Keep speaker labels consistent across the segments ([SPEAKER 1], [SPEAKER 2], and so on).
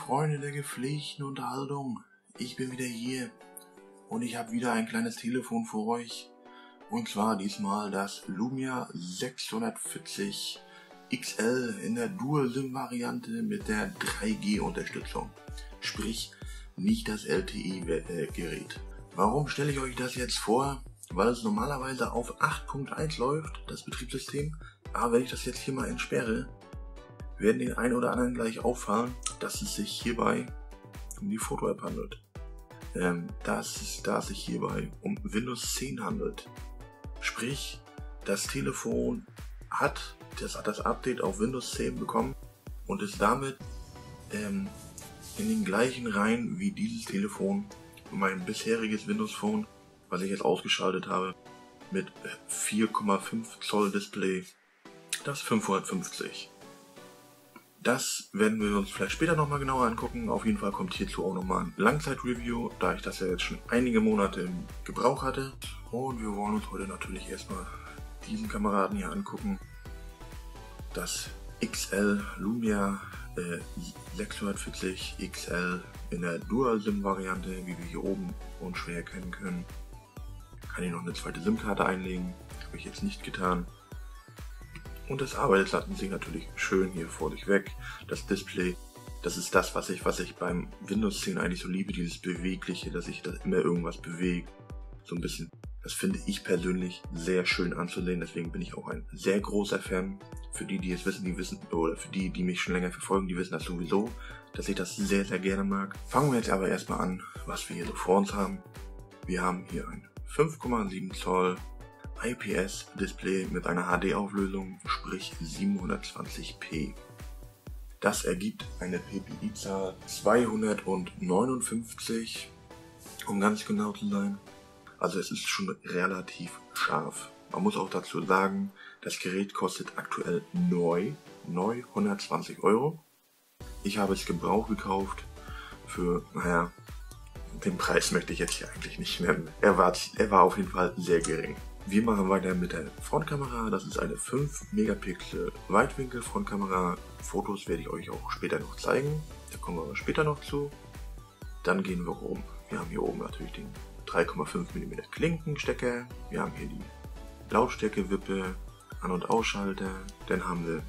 [SPEAKER 1] Freunde der gepflegten Unterhaltung, ich bin wieder hier und ich habe wieder ein kleines Telefon für euch. Und zwar diesmal das Lumia 640 XL in der Dual-SIM-Variante mit der 3G-Unterstützung. Sprich, nicht das LTE-Gerät. Warum stelle ich euch das jetzt vor? Weil es normalerweise auf 8.1 läuft, das Betriebssystem. Aber wenn ich das jetzt hier mal entsperre, werden den einen oder anderen gleich auffallen, dass es sich hierbei um die Foto-App handelt. Da es sich hierbei um Windows 10 handelt. Sprich, das Telefon hat das Update auf Windows 10 bekommen und ist damit in den gleichen Reihen wie dieses Telefon, mein bisheriges Windows Phone, was ich jetzt ausgeschaltet habe, mit 4,5 Zoll Display, das 550. Das werden wir uns vielleicht später nochmal genauer angucken. Auf jeden Fall kommt hierzu auch nochmal ein Langzeit-Review, da ich das ja jetzt schon einige Monate im Gebrauch hatte. Und wir wollen uns heute natürlich erstmal diesen Kameraden hier angucken. Das XL Lumia 640 XL in der Dual-SIM-Variante, wie wir hier oben unschwer erkennen können. Kann ich noch eine zweite SIM-Karte einlegen, habe ich jetzt nicht getan. Und das arbeitet sich natürlich schön hier vor sich weg. Das Display, das ist das, was ich beim Windows 10 eigentlich so liebe, dieses Bewegliche, dass sich da immer irgendwas bewegt. So ein bisschen, das finde ich persönlich sehr schön anzusehen, deswegen bin ich auch ein sehr großer Fan. Für die es wissen, oder für die mich schon länger verfolgen, die wissen das sowieso, dass ich das sehr, sehr gerne mag. Fangen wir jetzt aber erstmal an, was wir hier so vor uns haben. Wir haben hier ein 5,7 Zoll IPS-Display mit einer HD-Auflösung, sprich 720p. Das ergibt eine PPI-Zahl 259, um ganz genau zu sein. Also es ist schon relativ scharf. Man muss auch dazu sagen, das Gerät kostet aktuell neu 120 Euro. Ich habe es gebraucht gekauft für, den Preis möchte ich jetzt hier eigentlich nicht nennen. Er war auf jeden Fall sehr gering. Wir machen weiter mit der Frontkamera. Das ist eine 5 Megapixel Weitwinkel Frontkamera. Fotos werde ich euch auch später noch zeigen. Da kommen wir aber später noch zu. Dann gehen wir oben. Wir haben hier oben natürlich den 3,5 mm Klinkenstecker. Wir haben hier die Lautstärke-Wippe, An- und Ausschalter. Dann haben wir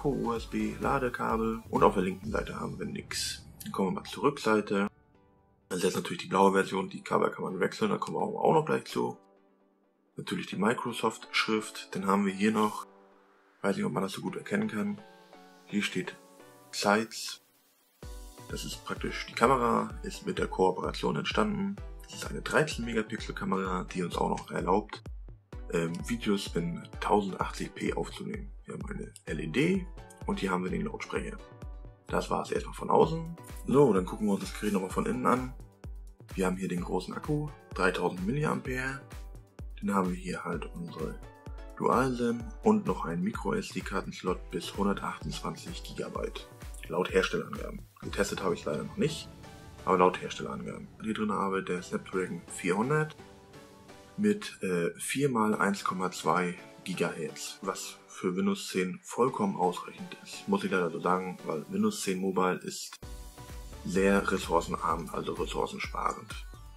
[SPEAKER 1] Micro-USB, Ladekabel und auf der linken Seite haben wir nichts. Dann kommen wir mal zur Rückseite. Das ist jetzt natürlich die blaue Version. Die Kabel kann man wechseln, da kommen wir auch noch gleich zu. Natürlich die Microsoft-Schrift. Dann haben wir hier noch, weiß nicht, ob man das so gut erkennen kann, hier steht Zeiss. Das ist praktisch, die Kamera ist mit der Kooperation entstanden. Das ist eine 13 Megapixel Kamera, die uns auch noch erlaubt, Videos in 1080p aufzunehmen. Wir haben eine LED und hier haben wir den Lautsprecher. Das war es erstmal von außen. So, dann gucken wir uns das Gerät nochmal von innen an. Wir haben hier den großen Akku, 3000 mAh. Dann haben wir hier halt unsere Dual-SIM und noch einen Micro-SD-Kartenslot bis 128 GB. Laut Herstellerangaben. Getestet habe ich leider noch nicht, aber laut Herstellerangaben. Hier drin arbeitet der Snapdragon 400 mit 4 x 1,2 GHz, was für Windows 10 vollkommen ausreichend ist. Muss ich leider so sagen, weil Windows 10 Mobile ist sehr ressourcenarm, also ressourcensparend.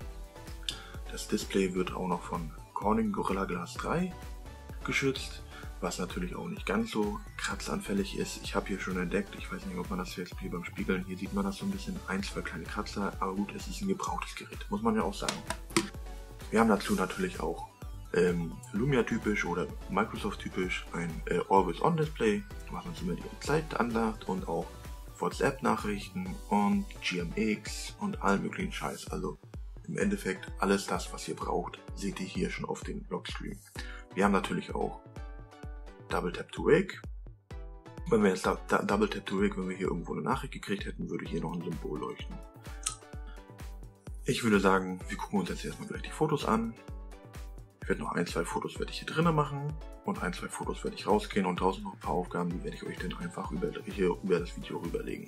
[SPEAKER 1] Das Display wird auch noch von Corning Gorilla Glass 3 geschützt, was natürlich auch nicht ganz so kratzanfällig ist. Ich habe hier schon entdeckt, ich weiß nicht, ob man das jetzt hier beim Spiegeln, hier sieht man das so ein bisschen, 1, 2 kleine Kratzer, aber gut, es ist ein gebrauchtes Gerät, muss man ja auch sagen. Wir haben dazu natürlich auch Lumia-typisch oder Microsoft-typisch ein Always-On-Display, was uns immer die Zeit ansagt und auch WhatsApp-Nachrichten und GMX und allen möglichen Scheiß. Also im Endeffekt alles das, was ihr braucht, seht ihr hier schon auf dem Lockscreen. Wir haben natürlich auch Double Tap to Wake. Wenn wir jetzt Double Tap to Wake, wenn wir hier irgendwo eine Nachricht gekriegt hätten, würde hier noch ein Symbol leuchten. Ich würde sagen, wir gucken uns jetzt erstmal gleich die Fotos an. Ich werde noch 1, 2 Fotos werde ich hier drinnen machen und 1, 2 Fotos werde ich rausgehen und draußen noch ein paar Aufgaben, die werde ich euch dann einfach über das Video rüberlegen.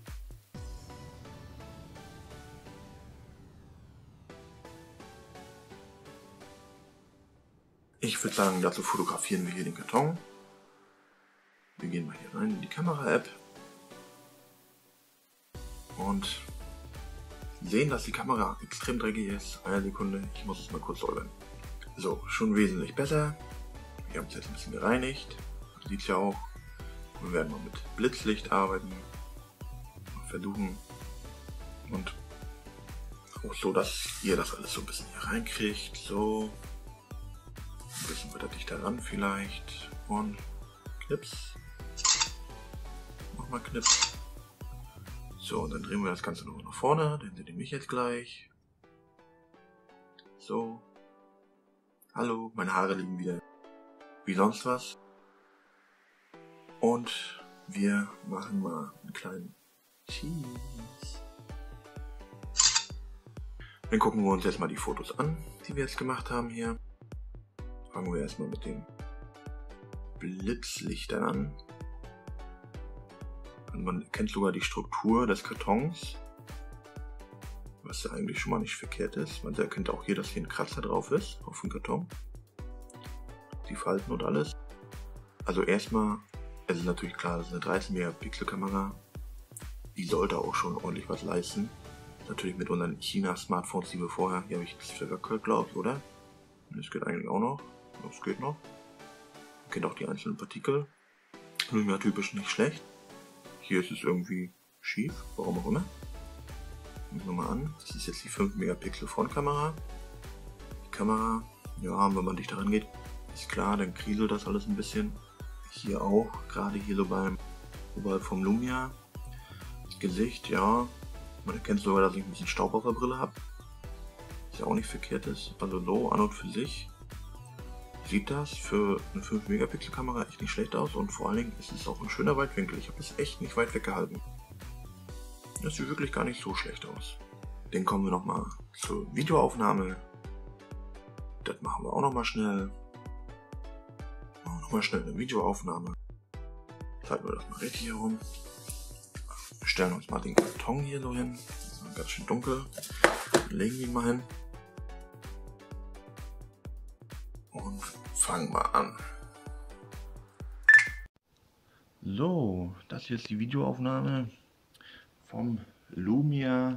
[SPEAKER 1] Ich würde sagen, dazu fotografieren wir hier den Karton. Wir gehen mal hier rein in die Kamera-App. und sehen, dass die Kamera extrem dreckig ist. Eine Sekunde, ich muss es mal kurz säubern. So, schon wesentlich besser. Wir haben es jetzt ein bisschen gereinigt. Man sieht es ja auch. Wir werden mal mit Blitzlicht arbeiten. Mal versuchen. Und auch so, dass ihr das alles so ein bisschen hier reinkriegt. So. Ein bisschen weiter dichter ran vielleicht. Und Knips. Nochmal Knips. So, und dann drehen wir das Ganze noch nach vorne. Dann seht ihr mich jetzt gleich. So. Hallo, meine Haare liegen wieder wie sonst was. Und wir machen mal einen kleinen Cheese. Dann gucken wir uns jetzt mal die Fotos an, die wir jetzt gemacht haben hier. Fangen wir erstmal mit den Blitzlichtern an. Und man erkennt sogar die Struktur des Kartons, was ja eigentlich schon mal nicht verkehrt ist. Man erkennt auch hier, dass hier ein Kratzer drauf ist, auf dem Karton. Die Falten und alles. Also erstmal, es ist natürlich klar, das ist eine 13 Megapixel Kamera. Die sollte auch schon ordentlich was leisten. Natürlich mit unseren China-Smartphones, die wir vorher, hier habe ich das verwackelt, glaube ich, oder? Das geht eigentlich auch noch. Das geht noch. Man kennt auch die einzelnen Partikel. Lumia typisch nicht schlecht. Hier ist es irgendwie schief, warum auch immer. Nehmen wir mal an. Das ist jetzt die 5 Megapixel Frontkamera. Die Kamera, ja, wenn man dichter rangeht, ist klar, dann kriselt das alles ein bisschen. Hier auch, gerade hier so oberhalb vom Lumia. Das Gesicht, ja. Man erkennt sogar, dass ich ein bisschen Staub auf der Brille habe. Was ja auch nicht verkehrt ist. Also so an und für sich sieht das für eine 5 Megapixel Kamera echt nicht schlecht aus. Und vor allen Dingen ist es auch ein schöner Weitwinkel. Ich habe es echt nicht weit weggehalten. Das sieht wirklich gar nicht so schlecht aus. Dann kommen wir nochmal zur Videoaufnahme. Das machen wir auch nochmal schnell. Machen wir nochmal schnell eine Videoaufnahme. Zeigen wir das mal richtig herum. Wir stellen uns mal den Karton hier so hin. Das ist ganz schön dunkel. Legen wir ihn mal hin. Und fangen wir an. So, das hier ist die Videoaufnahme vom Lumia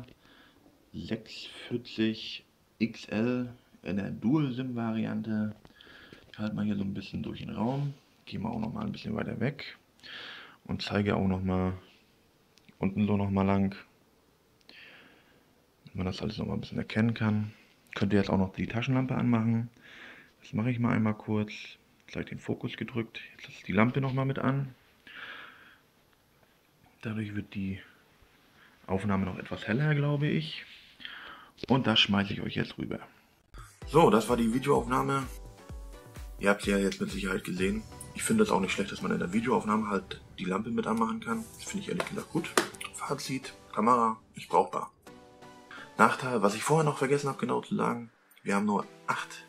[SPEAKER 1] 640 XL in der Dual-SIM-Variante. Ich halte mal hier so ein bisschen durch den Raum. Gehe mal auch noch mal ein bisschen weiter weg. Und zeige auch noch mal unten so noch mal lang, wenn man das alles noch mal ein bisschen erkennen kann. Könnt ihr jetzt auch noch die Taschenlampe anmachen. Das mache ich mal einmal kurz. Gleich den Fokus gedrückt. Jetzt ist die Lampe noch mal mit an. Dadurch wird die Aufnahme noch etwas heller, glaube ich. Und das schmeiße ich euch jetzt rüber. So, das war die Videoaufnahme. Ihr habt sie ja jetzt mit Sicherheit gesehen. Ich finde es auch nicht schlecht, dass man in der Videoaufnahme halt die Lampe mit anmachen kann. Das finde ich ehrlich gesagt gut. Fazit, Kamera ist brauchbar. Nachteil, was ich vorher noch vergessen habe genau zu sagen, wir haben nur 8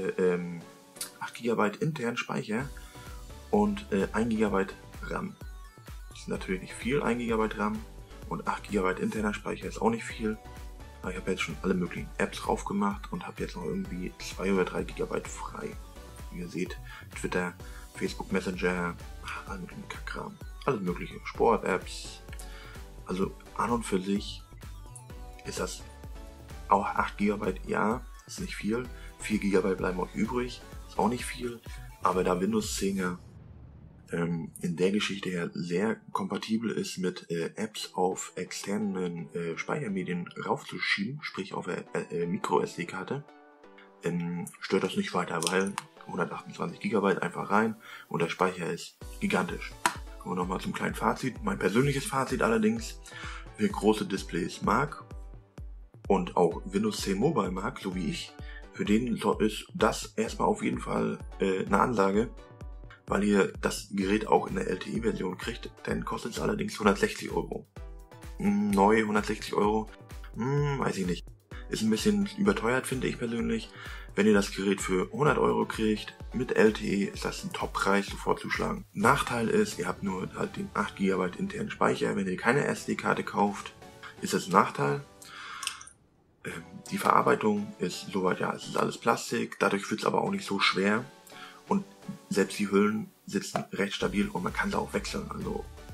[SPEAKER 1] GB internen Speicher und 1 GB RAM. Das ist natürlich nicht viel, 1 GB RAM und 8 GB interner Speicher ist auch nicht viel. Aber ich habe jetzt schon alle möglichen Apps drauf gemacht und habe jetzt noch irgendwie 2 oder 3 GB frei. Wie ihr seht, Twitter, Facebook Messenger, alle möglichen Kackkram, alles mögliche, Sport-Apps. Also an und für sich ist das auch 8 GB, ja, ist nicht viel. 4 GB bleiben euch übrig, ist auch nicht viel. Aber da Windows 10 ja in der Geschichte her sehr kompatibel ist, mit Apps auf externen Speichermedien raufzuschieben, sprich auf Micro SD-Karte, stört das nicht weiter, weil 128 GB einfach rein und der Speicher ist gigantisch. Kommen wir nochmal zum kleinen Fazit. Mein persönliches Fazit allerdings, wer große Displays mag und auch Windows 10 Mobile mag, so wie ich, für den ist das erstmal auf jeden Fall eine Ansage, weil ihr das Gerät auch in der LTE-Version kriegt, dann kostet es allerdings 160 Euro. Neu 160 Euro, weiß ich nicht. Ist ein bisschen überteuert, finde ich persönlich. Wenn ihr das Gerät für 100 Euro kriegt, mit LTE, ist das ein Top-Preis, sofort zuschlagen. Nachteil ist, ihr habt nur halt den 8 GB internen Speicher. Wenn ihr keine SD-Karte kauft, ist das ein Nachteil. Die Verarbeitung ist soweit, ja, es ist alles Plastik, dadurch wird es aber auch nicht so schwer. Und selbst die Hüllen sitzen recht stabil und man kann sie auch wechseln. Also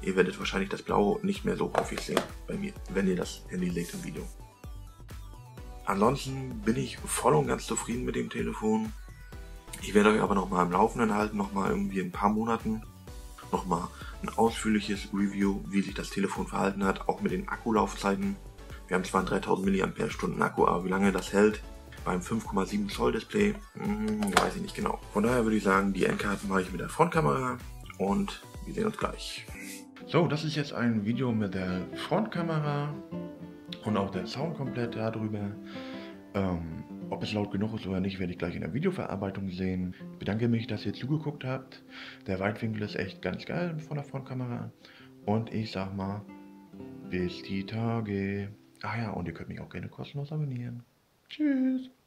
[SPEAKER 1] ihr werdet wahrscheinlich das Blau nicht mehr so häufig sehen bei mir, wenn ihr das Handy legt im Video. Ansonsten bin ich voll und ganz zufrieden mit dem Telefon. Ich werde euch aber nochmal im Laufenden halten, nochmal irgendwie in ein paar Monaten nochmal ein ausführliches Review, wie sich das Telefon verhalten hat, auch mit den Akkulaufzeiten. Wir haben zwar ein 3000 mAh Akku, aber wie lange das hält beim 5,7 Zoll Display, weiß ich nicht genau. Von daher würde ich sagen, die Endkarten mache ich mit der Frontkamera und wir sehen uns gleich. So, das ist jetzt ein Video mit der Frontkamera und auch der Sound komplett darüber. Ob es laut genug ist oder nicht, werde ich gleich in der Videoverarbeitung sehen. Ich bedanke mich, dass ihr zugeguckt habt. Der Weitwinkel ist echt ganz geil von der Frontkamera. Und ich sag mal, bis die Tage. Ach ja, und ihr könnt mich auch gerne kostenlos abonnieren. Tschüss.